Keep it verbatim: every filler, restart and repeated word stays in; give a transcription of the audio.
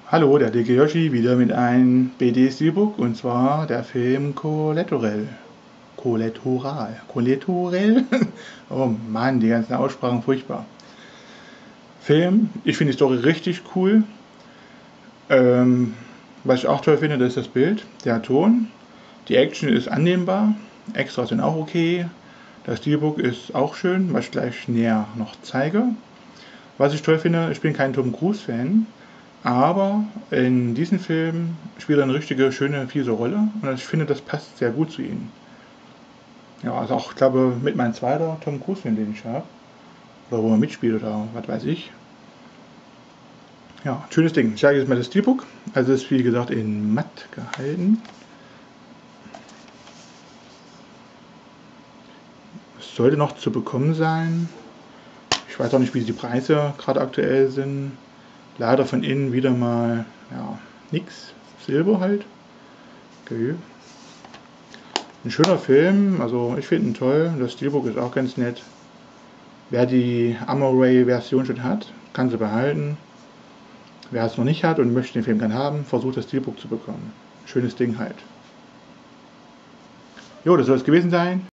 Hallo, der dicke Yoshi wieder mit einem B D-Steelbook und zwar der Film Collateral. Collateral. Collateral? Oh Mann, die ganzen Aussprachen furchtbar. Film, ich finde die Story richtig cool. Ähm, was ich auch toll finde, das ist das Bild, der Ton. Die Action ist annehmbar, Extras sind auch okay. Das Steelbook ist auch schön, was ich gleich näher noch zeige. Was ich toll finde, ich bin kein Tom Cruise-Fan, aber in diesem Film spielt er eine richtige, schöne, fiese Rolle und ich finde, das passt sehr gut zu ihm. Ja, also auch, ich glaube, mit meinem zweiter Tom Cruise-Film, den ich habe, oder wo er mitspielt oder was weiß ich. Ja, schönes Ding. Ich zeige jetzt mal das Steelbook. Also es ist wie gesagt in matt gehalten. Es sollte noch zu bekommen sein. Ich weiß auch nicht, wie die Preise gerade aktuell sind. Leider von innen wieder mal, ja, nix. Silber halt. Okay. Ein schöner Film, also ich finde ihn toll. Das Steelbook ist auch ganz nett. Wer die Amaray-Version schon hat, kann sie behalten. Wer es noch nicht hat und möchte den Film gerne haben, versucht das Steelbook zu bekommen. Schönes Ding halt. Jo, das soll es gewesen sein.